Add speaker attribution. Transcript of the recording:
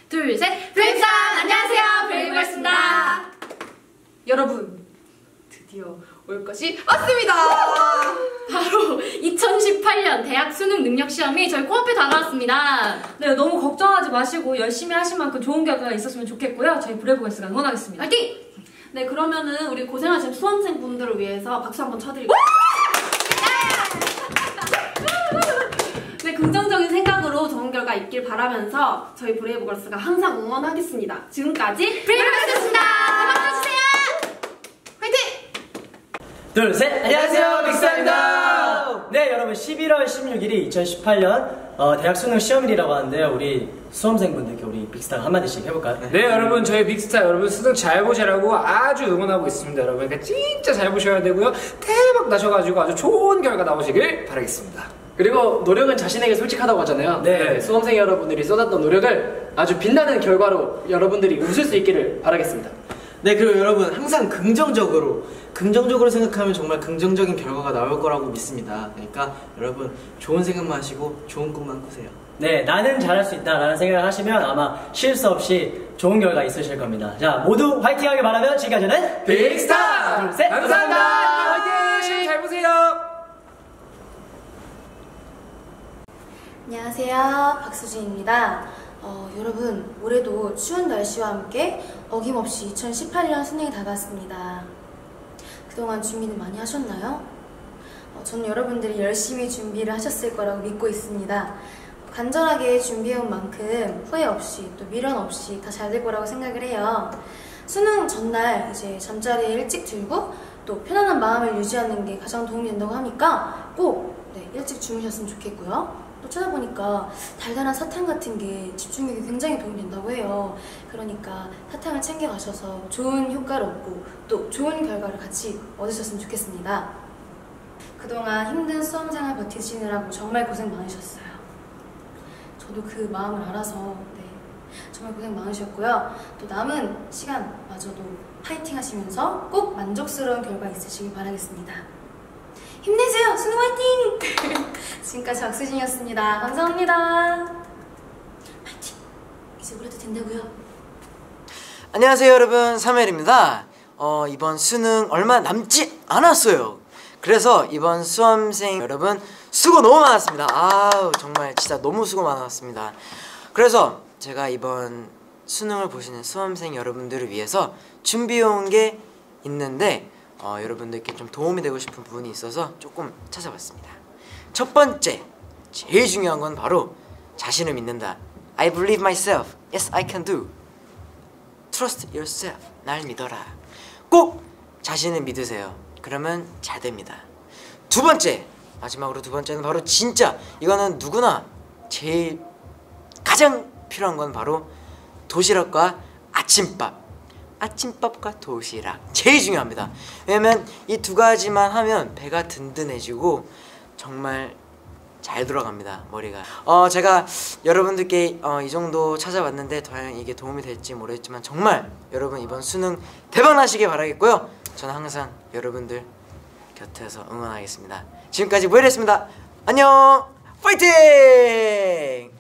Speaker 1: 둘, 셋! 브레이브산! 안녕하세요, 브레이브걸스입니다. 여러분, 드디어 올 것이 왔습니다. 바로 2018년 대학 수능 능력 시험이 저희 코앞에 다가왔습니다.
Speaker 2: 네, 너무 걱정하지 마시고 열심히 하신 만큼 좋은 결과가 있었으면 좋겠고요. 저희 브레이브걸스가 응원하겠습니다.
Speaker 1: 화이팅!
Speaker 3: 네, 그러면은 우리 고생하신 수험생분들을 위해서 박수 한번 쳐드릴게요. 네, 긍정적인 생각으로 좋은 결과 있길 바라면서 저희 브레이브걸스가 항상 응원하겠습니다. 지금까지
Speaker 1: 브레이브걸스였습니다. 음악 주세요. 화이팅!
Speaker 4: 둘, 셋! 안녕하세요, 빅스타입니다! 네, 여러분 11월 16일이 2018년 대학 수능 시험일이라고 하는데요. 우리 수험생분들께 우리 빅스타가 한마디씩 해볼까요?
Speaker 5: 네, 여러분 저희 빅스타 여러분 수능 잘 보시라고 아주 응원하고 있습니다. 여러분 그러니까 진짜 잘 보셔야 되고요. 대박 나셔가지고 아주 좋은 결과 나오시길 바라겠습니다.
Speaker 6: 그리고 노력은 자신에게 솔직하다고 하잖아요.
Speaker 4: 네.
Speaker 6: 수험생 여러분들이 쏟았던 노력을 아주 빛나는 결과로 여러분들이 웃을 수 있기를 바라겠습니다.
Speaker 7: 네, 그리고 여러분 항상 긍정적으로 생각하면 정말 긍정적인 결과가 나올 거라고 믿습니다. 그러니까 여러분 좋은 생각만 하시고 좋은 꿈만 꾸세요.
Speaker 4: 네, 나는 잘할 수 있다 라는 생각을 하시면 아마 실수 없이 좋은 결과 있으실 겁니다. 자, 모두 화이팅 하길 바라면 지금까지는
Speaker 5: 빅스타!
Speaker 4: 둘, 셋!
Speaker 5: 감사합니다! 화이팅! 시험 잘 보세요!
Speaker 8: 안녕하세요, 박수진입니다. 여러분, 올해도 추운 날씨와 함께 어김없이 2018년 수능이 다가왔습니다. 그동안 준비는 많이 하셨나요? 저는 여러분들이 열심히 준비를 하셨을 거라고 믿고 있습니다. 간절하게 준비해온 만큼 후회 없이 또 미련 없이 다 잘 될 거라고 생각을 해요. 수능 전날 이제 잠자리에 일찍 들고 또 편안한 마음을 유지하는 게 가장 도움이 된다고 하니까 꼭 일찍 주무셨으면 좋겠고요. 또 찾아보니까 달달한 사탕 같은 게 집중력에 굉장히 도움이 된다고 해요. 그러니까 사탕을 챙겨 가셔서 좋은 효과를 얻고 또 좋은 결과를 같이 얻으셨으면 좋겠습니다. 그동안 힘든 수험생활 버티시느라고 정말 고생 많으셨어요. 저도 그 마음을 알아서 정말 고생 많으셨고요. 또 남은 시간마저도 파이팅 하시면서 꼭 만족스러운 결과 있으시길 바라겠습니다. 힘내세요! 수능 화이팅! 지금까지 박수진이었습니다. 감사합니다. 파이팅! 이제 그래도 된다고요?
Speaker 7: 안녕하세요 여러분, 사멜입니다. 이번 수능 얼마 남지 않았어요. 그래서 이번 수험생 여러분 수고 너무 많았습니다. 아우 정말 진짜 너무 수고 많았습니다. 그래서 제가 이번 수능을 보시는 수험생 여러분들을 위해서 준비해온 게 있는데 여러분들께 좀 도움이 되고 싶은 부분이 있어서 조금 찾아봤습니다. 첫 번째, 제일 중요한 건 바로 자신을 믿는다. I believe myself. Yes, I can do. Trust yourself. 날 믿어라. 꼭 자신을 믿으세요. 그러면 잘 됩니다. 두 번째, 마지막으로 두 번째는 바로 진짜 이거는 누구나 제일 가장 필요한 건 바로 도시락과 아침밥. 아침밥과 도시락 제일 중요합니다. 왜냐면 이 두 가지만 하면 배가 든든해지고 정말 잘 돌아갑니다, 머리가. 제가 여러분들께 이 정도 찾아봤는데 과연 이게 도움이 될지 모르겠지만 정말 여러분 이번 수능 대박 나시길 바라겠고요. 저는 항상 여러분들 곁에서 응원하겠습니다. 지금까지 모이랬습니다. 안녕, 파이팅!